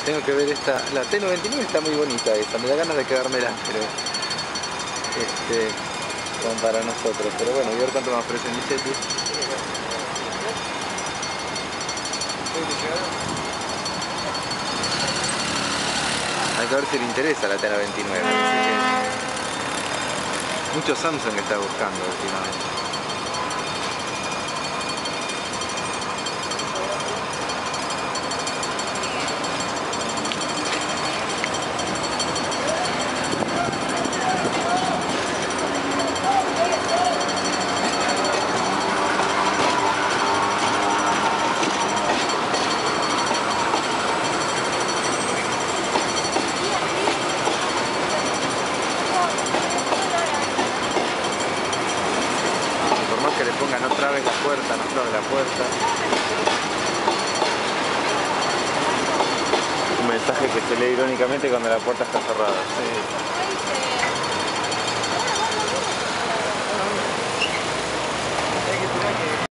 Tengo que ver esta, la T99 está muy bonita esa, me da ganas de quedármela, pero como para nosotros, pero bueno, voy a ver cuánto me ofrece Michetti. Hay que ver si le interesa la T99, mucho Samsung está buscando últimamente. Que le pongan otra vez la puerta, no trabe la puerta. Un mensaje que se lee irónicamente cuando la puerta está cerrada. Sí.